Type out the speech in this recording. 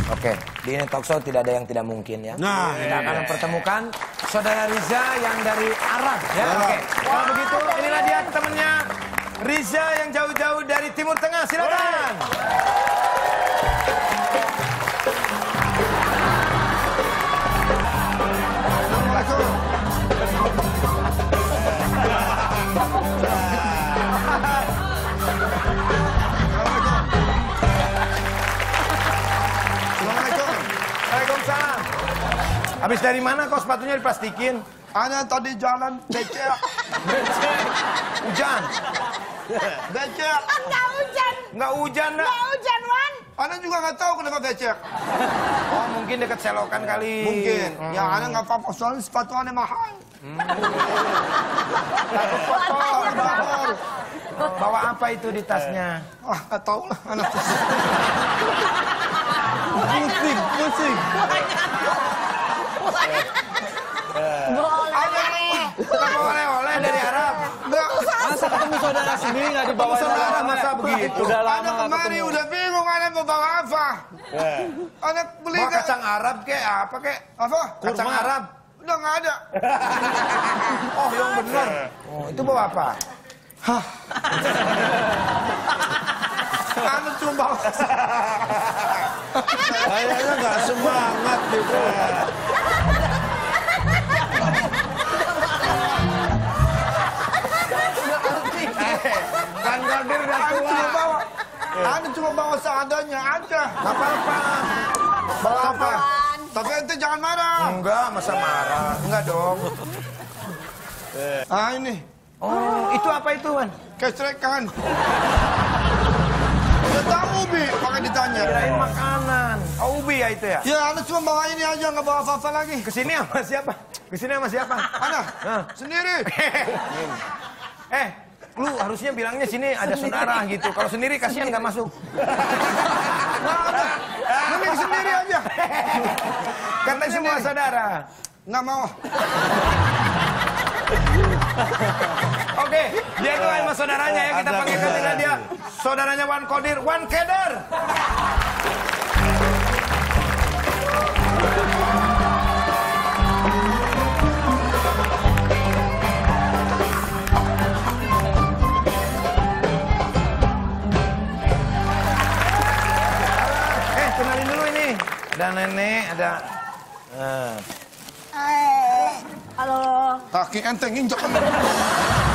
Oke, di ini talk show tidak ada yang tidak mungkin ya. Nah, kita akan mempertemukan saudara Riza yang dari Arab ya. Oke, kalau begitu inilah dia temannya Riza yang jauh-jauh dari Timur Tengah. Silakan. Waalaikumsalam. Habis dari mana kok sepatunya diplastikin? Ana tadi jalan becek. Becek. Hujan. Becek. Enggak hujan. Enggak hujan, nak. Enggak hujan, Wan. Ana juga nggak tahu kenapa becek. Oh, mungkin dekat selokan kali. Mungkin. Ya Ana nggak apa-apa soalnya sepatu Ana mahal. Takut kotor. Bawa apa itu di tasnya? Ah, nggak tahu lah Ana. Pusing. Boleh. Kenapa oleh-oleh dari Arab? Nggak. Masa ketemu saudara sendiri nggak dibawa Saudara masa begitu? Udah lama Ana nggak kemari ketemu. udah bingung Ana mau bawa apa. Ana beli Bawa kacang Arab kek apa kek? apa? Kacang Arab. Udah nggak ada. Oh, yang benar. Oh, itu bawa apa? Ana cuma bawa. Kayaknya nggak semangat gitu. Kan Godir udah Ana tua. cuma bawa. Ana cuma bawa seadanya aja. Gak apa-apa. Bawa apa? Tapi ente jangan marah. Enggak, masa marah. Enggak dong. Ah ini Oh, itu apa itu, Wan? kesrekan. Udah tahu ubi, pakai ditanya. Kirain makanan. Oh, ubi ya itu ya? Ya, Ana cuma bawa ini aja, nggak bawa apa-apa lagi. Kesini sama siapa? Kesini sama siapa? Ana, Hah? sendiri. Lu harusnya bilangnya sini ada saudara gitu. Kalau sendiri kasihan nggak masuk. Nggak ada. Mending sendiri aja. Katanya semua saudara. Nggak mau. Oke, dia itu sama saudaranya ya. Kita panggilkan dengan dia. Saudaranya Wan Kodir, Wan Keder. Kenalin dulu ini. Ada nenek, ada... Halo. Kaki ente nginjek.